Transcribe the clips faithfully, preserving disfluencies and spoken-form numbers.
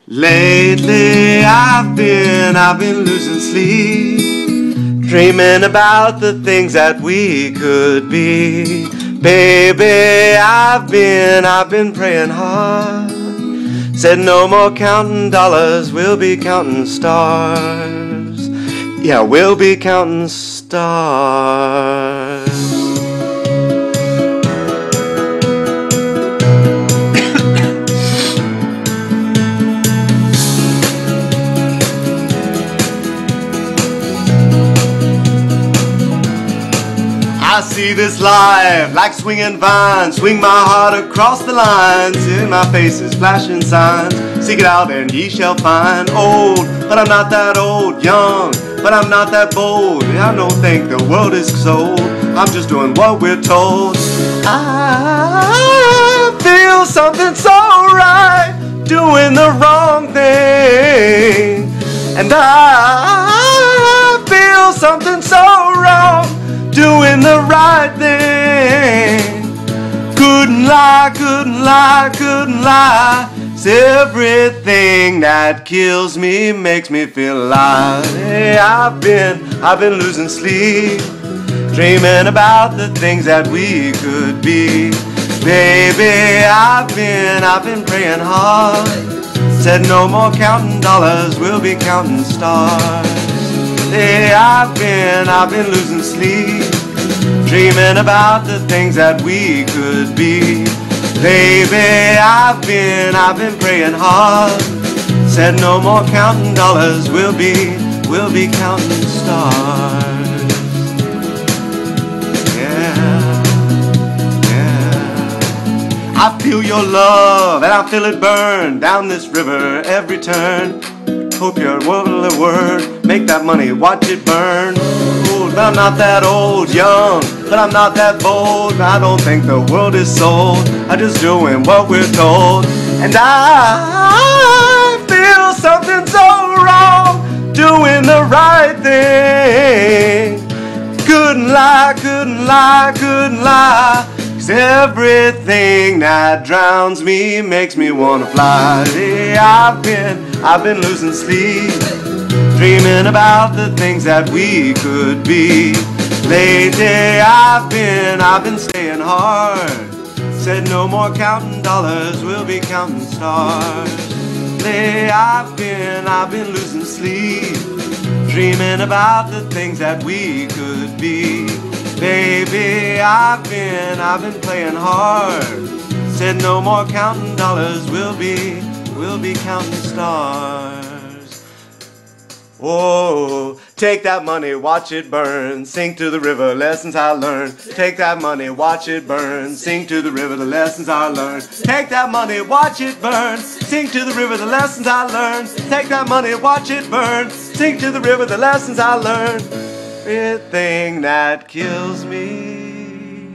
Lately I've been, I've been losing sleep, dreaming about the things that we could be. Baby, I've been, I've been praying hard. Said no more counting dollars, we'll be counting stars. Yeah, we'll be counting stars. I see this life like swinging vines, swing my heart across the lines. In my face is flashing signs, seek it out and ye shall find. Old, but I'm not that old. Young, but I'm not that bold. I don't think the world is sold, I'm just doing what we're told. I feel something so right, doing the wrong thing. And I feel something so wrong, doing the right thing. Couldn't lie, couldn't lie, couldn't lie. It's everything that kills me makes me feel alive. Hey, I've been, I've been losing sleep, dreaming about the things that we could be. Baby, I've been, I've been praying hard. Said no more counting dollars, we'll be counting stars. Hey, I've been, I've been losing sleep, dreaming about the things that we could be. Baby, I've been, I've been praying hard. Said no more counting dollars, we'll be, we'll be counting stars. Yeah, yeah. I feel your love and I feel it burn down this river every turn. Hope you're a word, make that money, watch it burn. Old, but I'm not that old. Young, but I'm not that bold. I don't think the world is sold, I'm just doing what we're told. And I feel something so wrong, doing the right thing. Couldn't lie, couldn't lie, couldn't lie. 'Cause everything that drowns me makes me wanna fly. Hey, I've been, I've been losing sleep, dreaming about the things that we could be. Lately I've been, I've been staying hard. Said no more counting dollars, we'll be counting stars. Lately I've been, I've been losing sleep, dreaming about the things that we could be. Baby, I've been, I've been playing hard. Said no more counting dollars, we'll be, we'll be counting stars. Whoa, take that money, watch it burn, sink to the river, lessons I learned. Take that money, watch it burn, sink to the river, the lessons I learned. Take that money, watch it burn, sink to the river, the lessons I learned. Take that money, watch it burn, sink to the river, the lessons I learned. Everything that kills me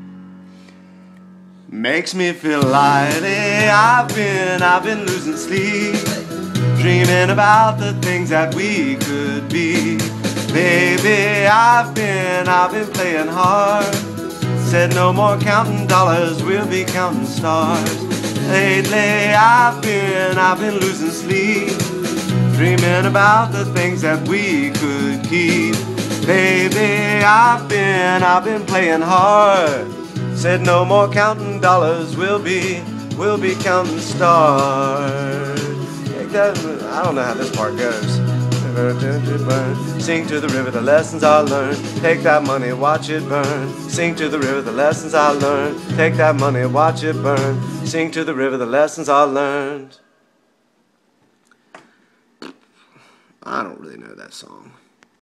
makes me feel light. Hey, I've been, I've been losing sleep, dreaming about the things that we could be. Baby, I've been, I've been playing hard. Said no more counting dollars, we'll be counting stars. Lately I've been, I've been losing sleep, dreaming about the things that we could keep. Baby, I've been, I've been playing hard. Said no more counting dollars, we'll be, we'll be counting stars. I don't know how this part goes. Sing to the river, the lessons I learned. Take that money, watch it burn. Sing to the river, the lessons I learned. Take that money, watch it burn. Sing to the river, the lessons I learned. I don't really know that song.